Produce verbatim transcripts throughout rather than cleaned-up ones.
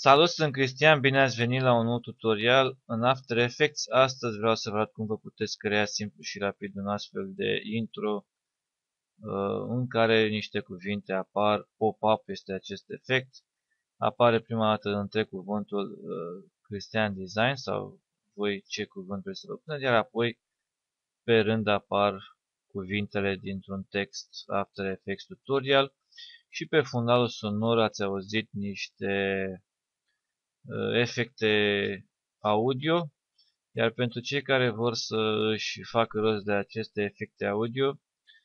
Salut, sunt Cristian, bine ați venit la un nou tutorial în After Effects. Astăzi vreau să vă arăt cum vă puteți crea simplu și rapid un astfel de intro în care niște cuvinte apar. Pop-up este acest efect. Apare prima dată între cuvântul Cristian Design sau voi ce cuvânt vreți să vă puneți, iar apoi pe rând apar cuvintele dintr-un text After Effects tutorial și pe fundalul sonor ați auzit niște efecte audio, iar pentru cei care vor să își facă rost de aceste efecte audio,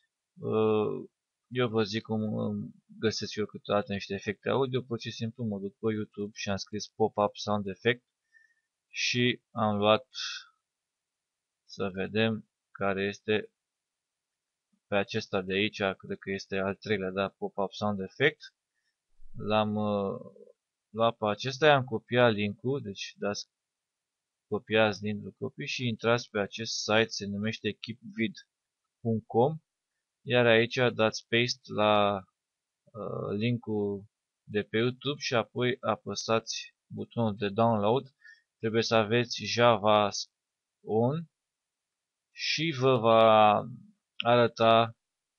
eu vă zic cum găsesc eu câteodată niște efecte audio. Pur și simplu mă duc pe YouTube și am scris pop-up sound effect și am luat, să vedem care este, pe acesta de aici, cred că este al treilea, da, pop-up sound effect. L-am luat pe acesta, am copiat linkul, deci dați copiați linkul copii și intrați pe acest site, se numește keepvid punct com, iar aici dați paste la uh, linkul de pe YouTube și apoi apăsați butonul de download. Trebuie să aveți Java on și vă va arăta,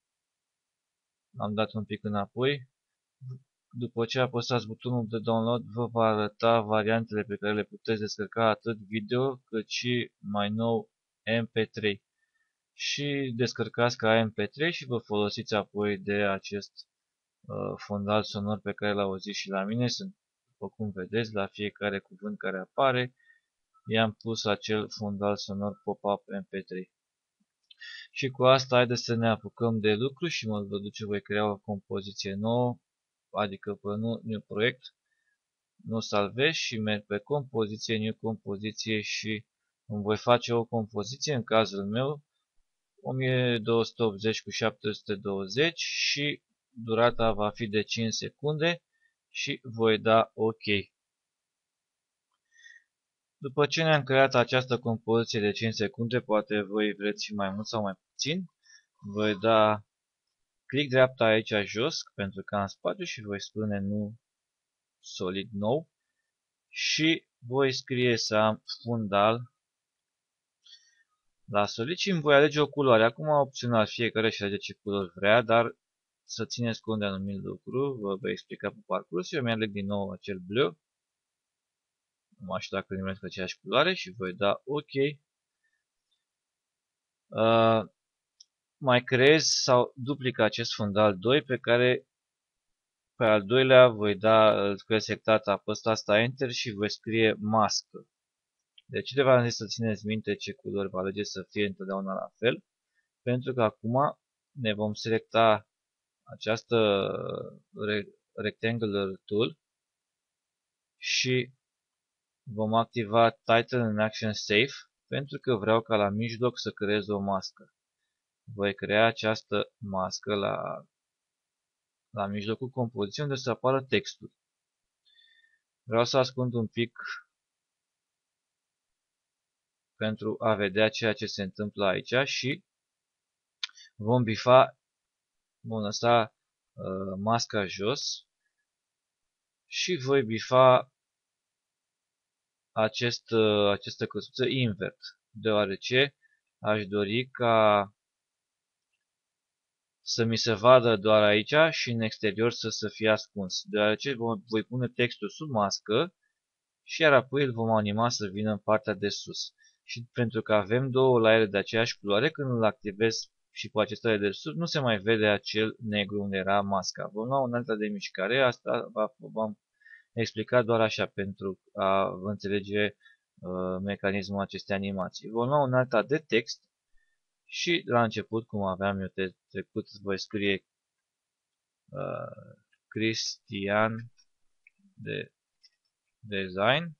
am dat un pic înapoi, după ce apăsați butonul de download vă va arăta variantele pe care le puteți descărca atât video cât și mai nou M P trei. Și descărcați ca M P trei și vă folosiți apoi de acest uh, fundal sonor pe care l auziți și la mine. Sunt, după cum vedeți, la fiecare cuvânt care apare i-am pus acel fundal sonor pop-up M P trei. Și cu asta haideți să ne apucăm de lucru și mă vă duce, voi crea o compoziție nouă, adică pe nou, new proiect, nu salvez și merg pe compoziție, new compoziție și îmi voi face o compoziție, în cazul meu o mie două sute optzeci cu șapte sute douăzeci și durata va fi de cinci secunde și voi da OK. După ce ne-am creat această compoziție de cinci secunde, poate voi vreți și mai mult sau mai puțin, voi da click dreapta aici jos pentru că am spațiu și voi spune nu solid nou și voi scrie să am fundal la solid și îmi voi alege o culoare. Acum opțional, fiecare și alege ce culori vrea, dar să țineți cont de anumit lucru, vă voi explica pe parcurs. Eu mi-aleg din nou acel bleu, nu știu dacă nimesc aceeași culoare și voi da OK. Uh, mai creez sau duplic acest fundal doi pe care pe al doilea voi da, îl creez selectat, apăs tasta Enter și voi scrie mască. De ce v-am zis să țineți minte ce culori vă alegeți să fie întotdeauna la fel? Pentru că acum ne vom selecta această Rectangular Tool și vom activa Title and Action Safe pentru că vreau ca la mijloc să creez o mască. Voi crea această mască la, la mijlocul compoziției unde să apară textul. Vreau să ascund un pic pentru a vedea ceea ce se întâmplă aici și vom bifa, vom lăsa uh, masca jos și voi bifa acest, uh, această căsuță invert, deoarece aș dori ca să mi se vadă doar aici și în exterior să, să fie ascuns, deoarece voi pune textul sub mască și iar apoi îl vom anima să vină în partea de sus. Și pentru că avem două layere de aceeași culoare, când îl activez și cu acesta de sus, nu se mai vede acel negru unde era masca. Vom lua un altă de mișcare, asta v-am explicat doar așa pentru a vă înțelege uh, mecanismul acestei animații. Vom lua un alta de text și la început, cum aveam eu de trecut, voi scrie uh, Cristian de Design.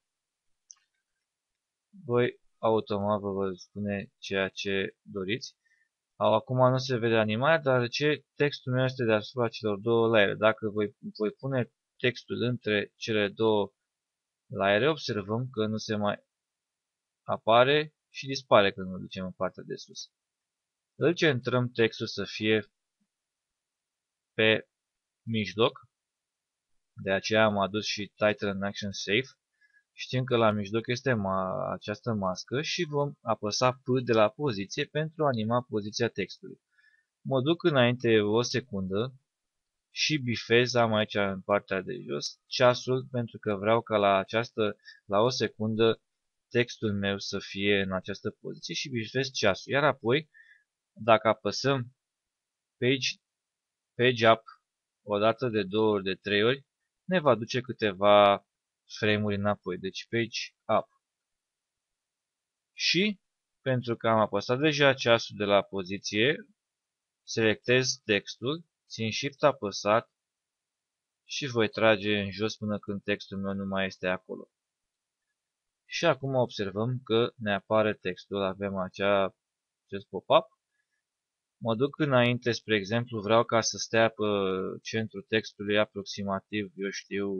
Voi automat vă voi spune ceea ce doriți. Acum nu se vede animarea, dar ce textul meu este deasupra celor două layere. Dacă voi, voi pune textul între cele două layere, observăm că nu se mai apare și dispare când îl ducem în partea de sus. Îl centrăm textul să fie pe mijloc, De aceea am adus și Title and Action Safe. Știm că la mijloc este ma această mască și vom apăsa P de la poziție pentru a anima poziția textului. Mă duc înainte o secundă și bifez, am aici în partea de jos, ceasul, pentru că vreau ca la, această, la o secundă textul meu să fie în această poziție și bifez ceasul. Iar apoi, dacă apăsăm Page, page Up o dată, de două ori, de trei ori, ne va duce câteva frame-uri înapoi. Deci Page Up. Și, pentru că am apăsat deja ceasul de la poziție, selectez textul, țin Shift apăsat și voi trage în jos până când textul meu nu mai este acolo. Și acum observăm că ne apare textul, avem acea, acest pop-up. Mă duc înainte, spre exemplu, vreau ca să stea pe centrul textului aproximativ, eu știu,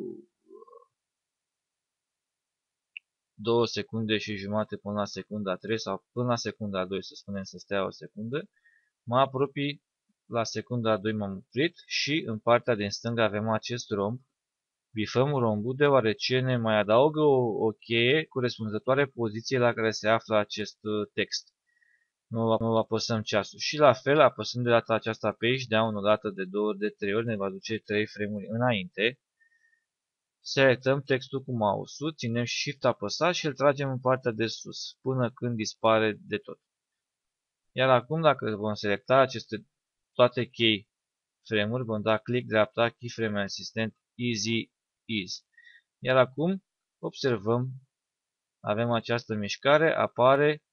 două secunde și jumate până la secunda trei sau până la secunda doi, să spunem, să stea o secundă. Mă apropii, la secunda doi m-am oprit și în partea din stânga avem acest romb. Bifăm rombul deoarece ne mai adaugă o, o cheie corespunzătoare poziției la care se află acest text. Nu, nu apăsăm ceasul. Și la fel, apăsând de data aceasta Page Down o dată, de două ori, de trei ori, ne va duce trei frame-uri înainte. Selectăm textul cu mouse-ul, ținem Shift apăsat și îl tragem în partea de sus, până când dispare de tot. Iar acum, dacă vom selecta aceste toate key frame-uri, vom da click dreapta, Keyframe Assistant, Easy Ease. Iar acum observăm, avem această mișcare, apare,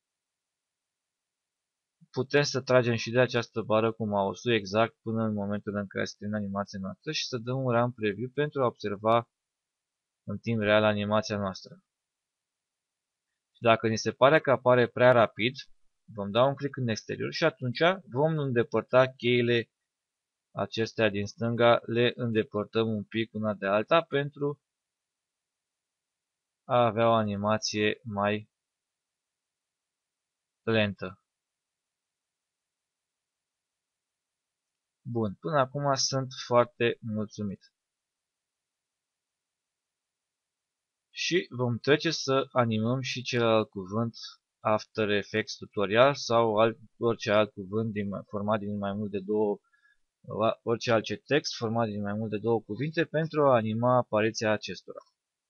putem să tragem și de această bară cu mouse-ul exact până în momentul în care se termină animația noastră și să dăm un run preview pentru a observa în timp real animația noastră. Și dacă ni se pare că apare prea rapid, vom da un click în exterior și atunci vom îndepărta cheile acestea din stânga, le îndepărtăm un pic una de alta pentru a avea o animație mai lentă. Bun, până acum sunt foarte mulțumit. Și vom trece să animăm și celălalt cuvânt After Effects Tutorial sau alt, orice alt cuvânt din, format din mai mult de două, orice alt text format din mai mult de două cuvinte pentru a anima apariția acestora.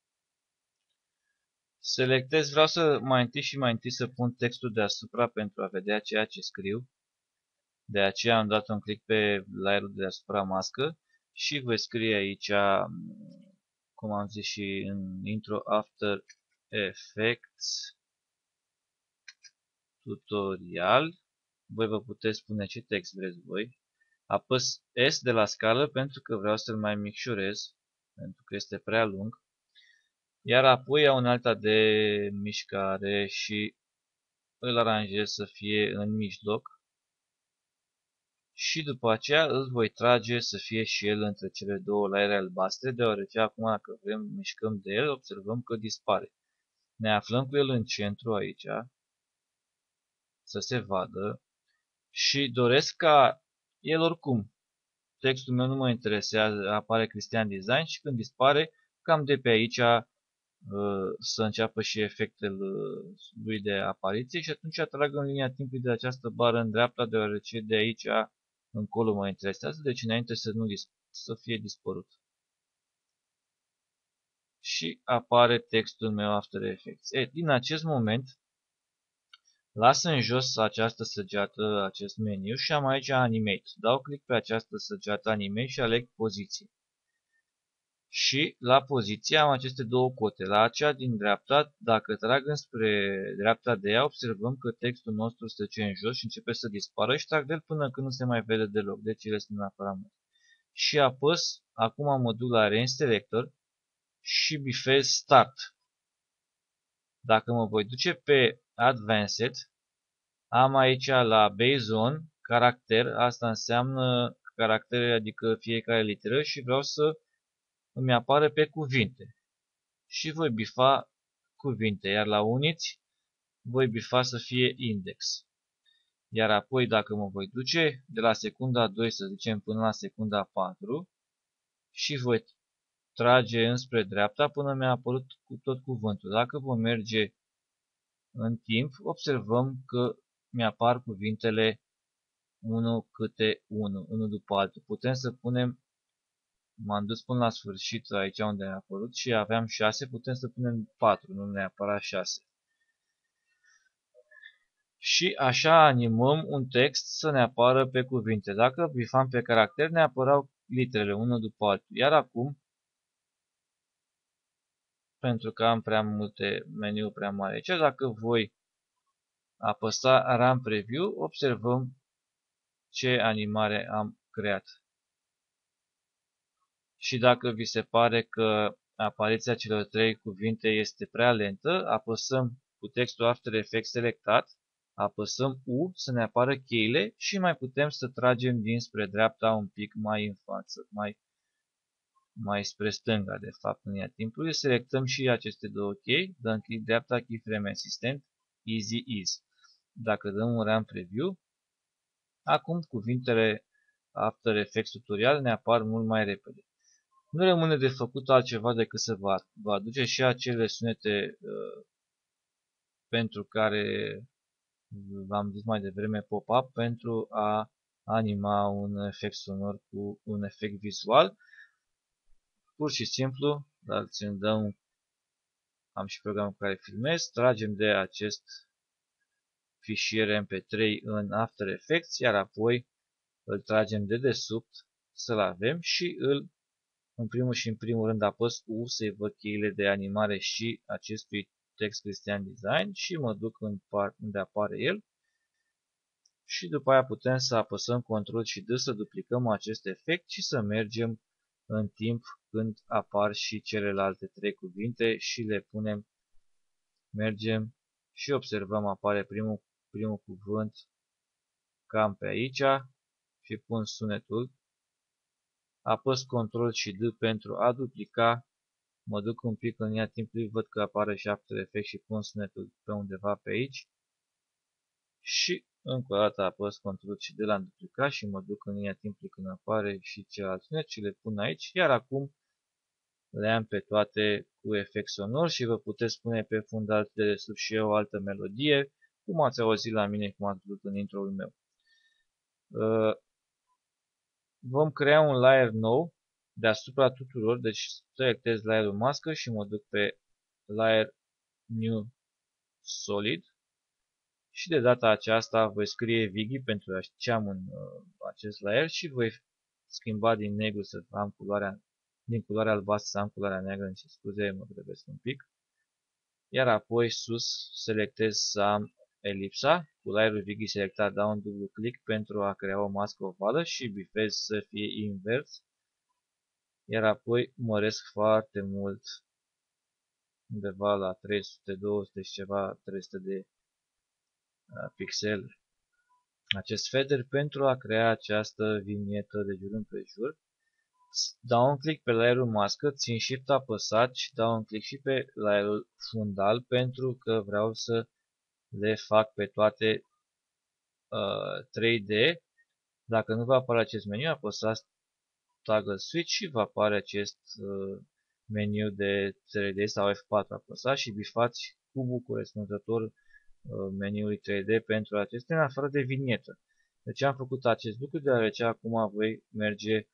Selectez, vreau să mai întâi și mai întâi să pun textul deasupra pentru a vedea ceea ce scriu. De aceea am dat un click pe layerul de deasupra mască și voi scrie aici, cum am zis și în intro, After Effects Tutorial. Voi vă puteți spune ce text vreți voi. Apăs S de la scală pentru că vreau să-l mai micșorez, pentru că este prea lung. Iar apoi iau unealta de mișcare și îl aranjez să fie în mijloc. Și după aceea îl voi trage să fie și el între cele două laiere albastre, deoarece acum dacă vrem mișcăm de el, observăm că dispare. Ne aflăm cu el în centru aici, să se vadă, și doresc ca el oricum, textul meu nu mă interesează, apare Cristian Design și când dispare, cam de pe aici să înceapă și efectul lui de apariție și atunci atrag în linia timpului de această bară în dreapta, deoarece de aici încolo mă interesează, deci înainte să, nu să fie dispărut. Și apare textul meu After Effects. E, din acest moment, las în jos această săgeată, acest meniu și am aici Animate. Dau click pe această săgeată Animate și aleg poziție. Și la poziție am aceste două cote. La acea din dreapta, dacă trag înspre dreapta de ea, observăm că textul nostru se duce în jos și începe să dispară și trag de el până când nu se mai vede deloc. Deci ele sunt neapărat mult. Și apăs, acum mă duc la Range Selector și bifez Start. Dacă mă voi duce pe Advanced, am aici la Base On, caracter, asta înseamnă caractere, adică fiecare literă și vreau să îmi apare pe cuvinte. Și voi bifa cuvinte, iar la uniți voi bifa să fie index. Iar apoi dacă mă voi duce de la secunda doi, să zicem, până la secunda patru și voi trage înspre dreapta până mi-a apărut cu tot cuvântul. Dacă vom merge în timp, observăm că mi-apar cuvintele unul câte unul, unul după altul. Putem să punem, m-am dus până la sfârșit aici unde a apărut și aveam șase, putem să punem patru, nu neapărat șase. Și așa animăm un text să ne apară pe cuvinte. Dacă bifam pe caracter, ne apărau literele unul după altul. Iar acum, pentru că am prea multe meniuri prea mari aici, dacă voi apăsa Run Preview, observăm ce animare am creat. Și dacă vi se pare că apariția celor trei cuvinte este prea lentă, apăsăm cu textul After Effects selectat, apăsăm U să ne apară cheile și mai putem să tragem dinspre dreapta un pic mai în față, mai, mai spre stânga, de fapt, în ea timpului. Selectăm și aceste două chei, dăm click dreapta, Keyframe Assistant, Easy Ease. Dacă dăm un Run Preview, acum cuvintele After Effects Tutorial ne apar mult mai repede. Nu rămâne de făcut altceva decât să vă, vă aduce și acele sunete uh, pentru care v-am zis mai devreme pop-up pentru a anima un efect sonor cu un efect vizual. Pur și simplu, dar ți-mi dăm, am și programul care filmez, tragem de acest fișier M P trei în After Effects, iar apoi îl tragem de desubt să-l avem și îl, în primul și în primul rând, apăs U să-i văd cheile de animare și acestui text Cristian Design și mă duc în part unde apare el. Și după aia putem să apăsăm control și D să duplicăm acest efect și să mergem în timp când apar și celelalte trei cuvinte și le punem, mergem și observăm apare primul, primul cuvânt cam pe aici și pun sunetul. Apăs control și D pentru a duplica, mă duc un pic în ea timpului, văd că apare și After Effects și pun sunetul pe undeva pe aici. Și încă o dată apăs control și de la duplicat și mă duc în linia timpului când apare și celălalt sunet și le pun aici. Iar acum le am pe toate cu efect sonor și vă puteți spune pe fundal de sus și eu o altă melodie, cum ați auzit la mine, cum ați văzut în intro-ul meu. Vom crea un layer nou deasupra tuturor, deci selectez layerul mască și mă duc pe Layer New Solid. Și de data aceasta voi scrie Vigi pentru a ce am în uh, acest layer și voi schimba din negru să am culoarea, din culoarea albastră să am culoarea neagră, în ce scuze, mă grăbesc un pic. Iar apoi sus selectez să am elipsa, cu layerul Vigi selectat dau un dublu click pentru a crea o mască ovală și bifez să fie invers. Iar apoi măresc foarte mult, undeva la trei sute, două sute și ceva, trei sute de pixel acest feather pentru a crea această vinietă de jur împrejur. Dau un click pe layerul mască, țin shift apăsat și dau un click și pe layerul fundal pentru că vreau să le fac pe toate uh, trei D. Dacă nu va apare acest meniu, apăsați Toggle Switch și va apare acest uh, meniu de trei D sau F patru apăsați și bifați cubul corespunzător meniului trei D pentru acestea, în afară de vinietă. De ce am făcut acest lucru? Deoarece acum voi merge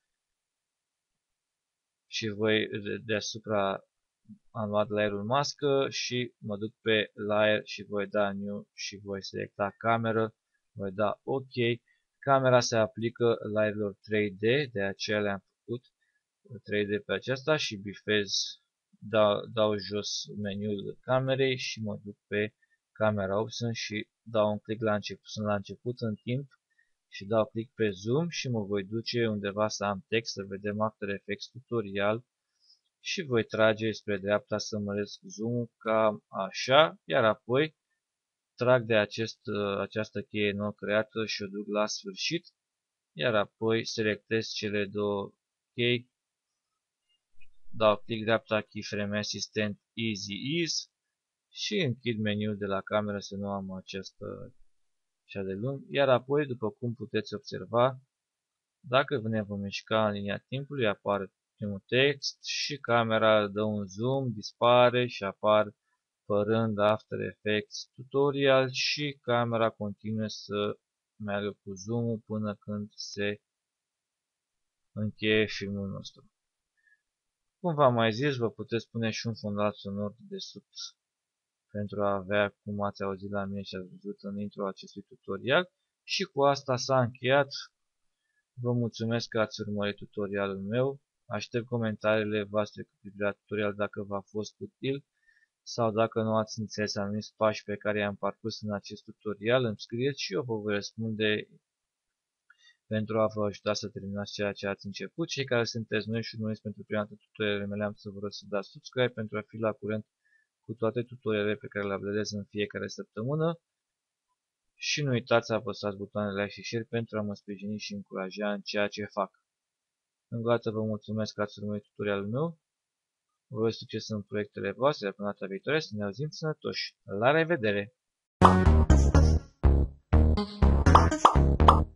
și voi deasupra am luat layerul mască și mă duc pe layer și voi da new și voi selecta cameră, voi da OK. Camera se aplică layerilor trei D, de aceea le-am făcut trei D pe aceasta și bifez, dau, dau jos meniul camerei și mă duc pe Camera Option și dau un click la început, sunt la început în timp și dau click pe Zoom și mă voi duce undeva să am text, să vedem After Effects Tutorial și voi trage spre dreapta să măresc zoom-ul cam așa, iar apoi trag de acest, această cheie nouă creată și o duc la sfârșit, iar apoi selectez cele două chei, dau click dreapta Keyframe Assistant Easy Ease și închid meniul de la cameră să nu am această cea de lung, iar apoi, după cum puteți observa, dacă ne vom mișca în linia timpului, apar ultimul text și camera dă un zoom, dispare și apar părând After Effects Tutorial și camera continuă să meargă cu zoom-ul până când se încheie filmul nostru. Cum v-am mai zis, vă puteți pune și un fondat sonor de desubt pentru a avea cum ați auzit la mine și ați văzut în intro acestui tutorial. Și cu asta s-a încheiat. Vă mulțumesc că ați urmărit tutorialul meu. Aștept comentariile voastre cu privire la tutorial dacă v-a fost util sau dacă nu ați înțeles anumiți pași pe care i-am parcurs în acest tutorial, îmi scrieți și eu vă voi răspunde pentru a vă ajuta să terminați ceea ce ați început. Cei care sunteți noi și urmăriți pentru prima dată tutorialele mele, am să vă rog să dați subscribe pentru a fi la curent cu toate tutorialele pe care le uploadez în fiecare săptămână. Și nu uitați să apăsați butoanele like și share pentru a mă sprijini și încuraja în ceea ce fac. Încă o dată vă mulțumesc că ați urmărit tutorialul meu. Vă urez succes în proiectele voastre, până data viitoare, să ne auzim sănătoși. La revedere!